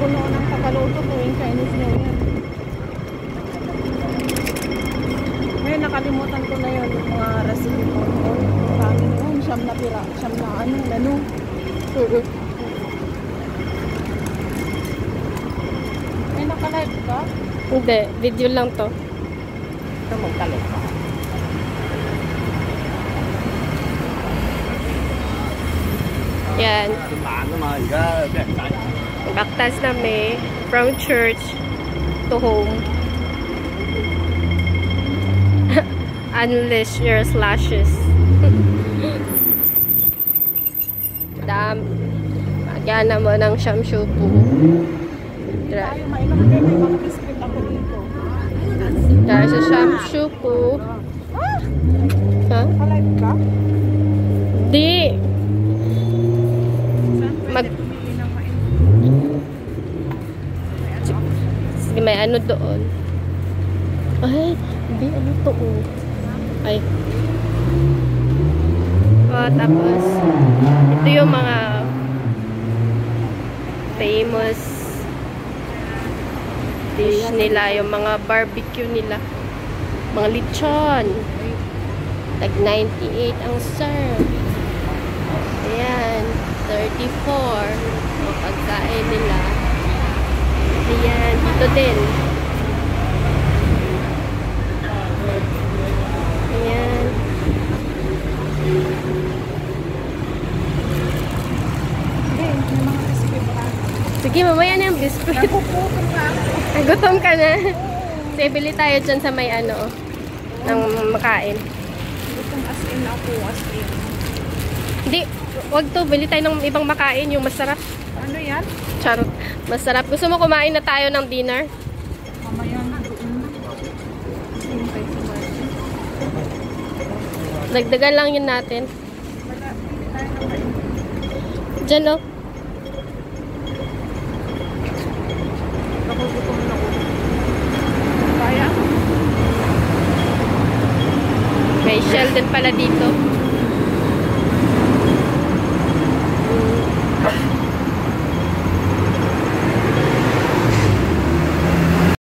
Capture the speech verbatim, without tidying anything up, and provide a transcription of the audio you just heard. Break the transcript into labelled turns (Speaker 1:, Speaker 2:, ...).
Speaker 1: puno ng Tagaluto tuwing Chinese New Year. Ngayon nakalimutan ko na yun yung mga recipe po. Marami na yun, siyam na pira, siyam na ano, lano. May nakalive ka?
Speaker 2: Hindi, video lang to.
Speaker 1: Ito magkalive ka.
Speaker 2: Yan. Baktas na may from church to home. Unleash your slashes. Dam. Magyana mo ng shamshupu.
Speaker 1: Tayo mainom din, may mga biscuit ako dito.
Speaker 2: Dahil sa shamshupu.
Speaker 1: Ah!
Speaker 2: Ha?
Speaker 1: Nakalive ka?
Speaker 2: Di. Mag Sige, may ano doon. Ay, hindi, ano to oh. Ay. Oh, tapos, ito yung mga famous dish nila, yung mga barbecue nila. Mga lechon. Like ninety-eight ang serve. Ayan. thirty-four ang pagkain nila. Ayan, dito din. Ayan.
Speaker 1: Hindi, may mga biscuit ka.
Speaker 2: Sige, mamaya na yung biscuit.
Speaker 1: Nakukutom na ako.
Speaker 2: Nagutom ka na. Sige, bili tayo dyan sa may ano, ng makain.
Speaker 1: Gutom as in ako, as in.
Speaker 2: Hindi, wag to. Bili tayo ng ibang makain, yung masarap.
Speaker 1: Ano yan?
Speaker 2: Charot. Masarap. Gusto mo kumain na tayo ng dinner?
Speaker 1: Mamaya na doon. Hintay si Martin.
Speaker 2: Dagdagan lang yun natin.
Speaker 1: Wala, hindi tayo na kain.
Speaker 2: Diyan, oh.
Speaker 1: Nakugutom na ako. Kaya?
Speaker 2: May shell din pala dito.